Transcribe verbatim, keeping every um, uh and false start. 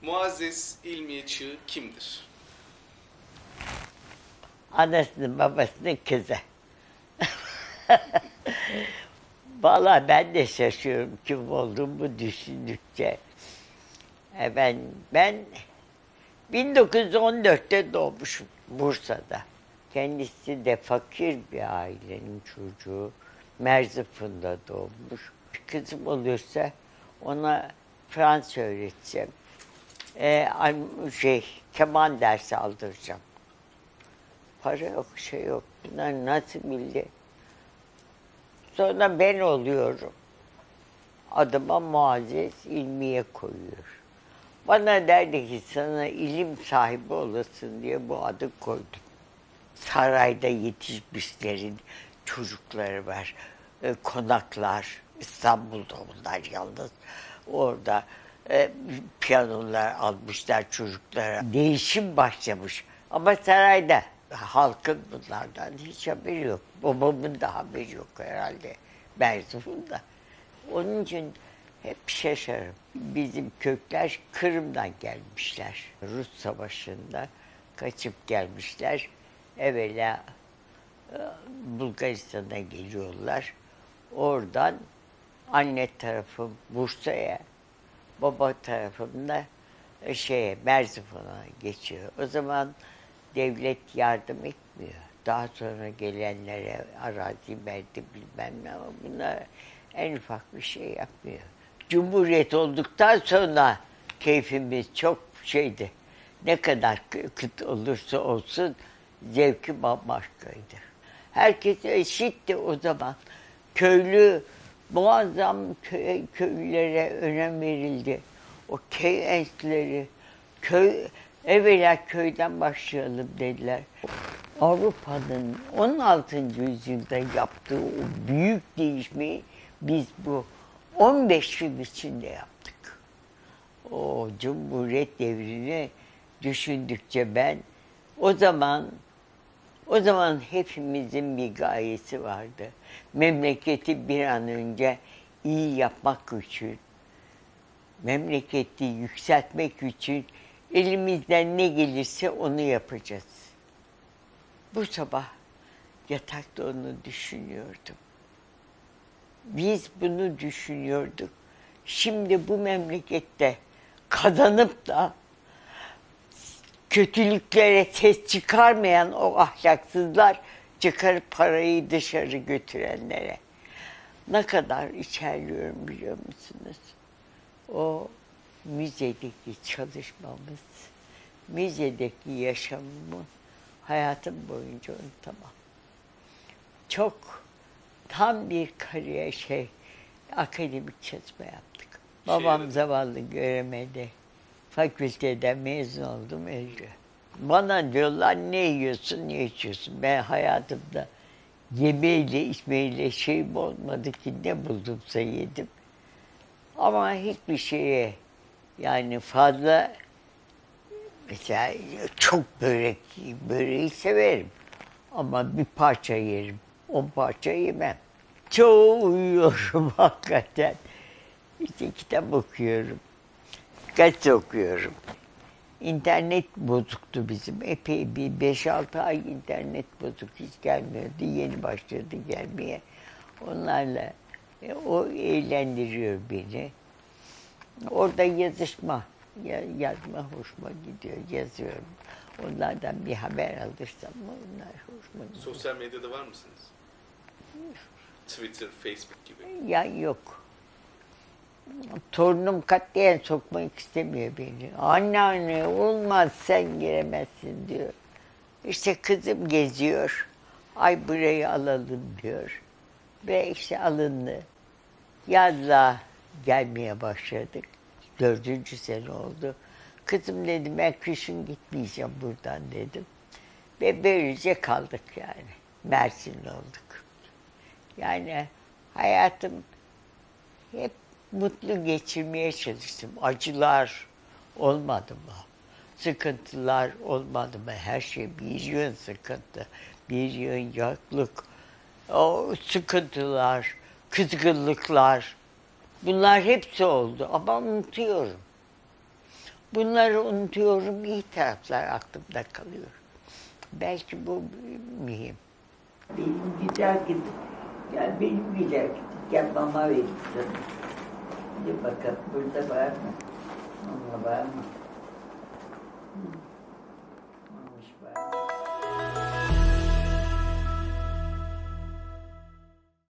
Muazzez İlmiye Çığ kimdir? Anasının babasının kızı. Vallahi ben de şaşıyorum kim olduğumu düşündükçe. E ben, ben bin dokuz yüz on dörtte doğmuşum Bursa'da. Kendisi de fakir bir ailenin çocuğu. Merzifon'da doğmuş. Kızım olursa ona Fransız öğreteceğim. Ee, şey, keman dersi aldıracağım. Para yok, şey yok. Bunlar nasıl bildi? Sonra ben oluyorum. Adıma Muazzez İlmiye koyuyor. Bana derdi ki sana ilim sahibi olasın diye bu adı koydum. Sarayda yetişmişlerin çocukları var. E, konaklar, İstanbul'da onlar yalnız. Orada e, piyanolar almışlar çocuklara. Değişim başlamış. Ama sarayda halkın bunlardan hiç haberi yok. Babamın da haberi yok herhalde. Merzifon'da. Onun için hep şaşarım. Bizim kökler Kırım'dan gelmişler. Rus Savaşı'nda kaçıp gelmişler. Evvela Bulgaristan'a geliyorlar. Oradan anne tarafım Bursa'ya, baba tarafım da şeye, Merzifon'a geçiyor. O zaman devlet yardım etmiyor. Daha sonra gelenlere arazi verdi bilmem ne ama bunlar en ufak bir şey yapmıyor. Cumhuriyet olduktan sonra keyfimiz çok şeydi. Ne kadar kıt olursa olsun zevki bambaşkaydı. Herkes eşitti o zaman. Köylü, muazzam köy, köylere önem verildi. O köy enstitüleri, köy, evvela köyden başlayalım dediler. Avrupa'nın on altıncı yüzyılda yaptığı o büyük değişmeyi biz bu on beş yıl içinde yaptık. O Cumhuriyet devrini düşündükçe ben o zaman o zaman hepimizin bir gayesi vardı. Memleketi bir an önce iyi yapmak için, memleketi yükseltmek için elimizden ne gelirse onu yapacağız. Bu sabah yatakta onu düşünüyordum. Biz bunu düşünüyorduk. Şimdi bu memlekette kazanıp da kötülüklere ses çıkarmayan o ahlaksızlar çıkarıp parayı dışarı götürenlere ne kadar içerliyorum biliyor musunuz? O müzedeki çalışmamız, müzedeki yaşamımı hayatım boyunca unutamam. Çok tam bir kariyer şey, akademik çalışma yaptık. Babam şey, zavallı göremedi. Fakülteden mezun oldum, öldü. Bana diyorlar ne yiyorsun, ne içiyorsun? Ben hayatımda yemeğiyle, içmeyle şeyim olmadı ki ne buldumsa yedim. Ama hiçbir şeye yani fazla mesela çok börek, böreği severim. Ama bir parça yerim, on parça yemem. Çoğu uyuyorum hakikaten. İşte kitap okuyorum. Gazete okuyorum. İnternet bozuktu bizim. Epey bir beş altı ay internet bozuk. Hiç gelmiyordu. Yeni başladı gelmeye. Onlarla e, o eğlendiriyor beni. Orada yazışma, ya, yazma hoşuma gidiyor. Yazıyorum. Onlardan bir haber alırsam onlar hoşuma gidiyor. Sosyal medyada var mısınız? Twitter, Facebook gibi. Ya yok. Torunum katliyen sokmak istemiyor beni. Anne anne olmaz sen giremezsin diyor. İşte kızım geziyor. Ay burayı alalım diyor. Ve işte alındı. Yazla gelmeye başladık. Dördüncü sene oldu. Kızım dedim ben kışın gitmeyeceğim buradan dedim. Ve böylece kaldık yani. Mersinli olduk. Yani hayatım hep mutlu geçirmeye çalıştım. Acılar olmadı mı? Sıkıntılar olmadı mı? Her şey bir yığın sıkıntı, bir yığın yokluk. O sıkıntılar, kızgınlıklar, bunlar hepsi oldu ama unutuyorum. Bunları unutuyorum, iyi taraflar aklımda kalıyor. Belki bu mühim. Benim güzel kızım. Gel benim güzel kızım. Gel mama vereyim sana. Hadi bakalım burada var mı? Mama var mı? Hı.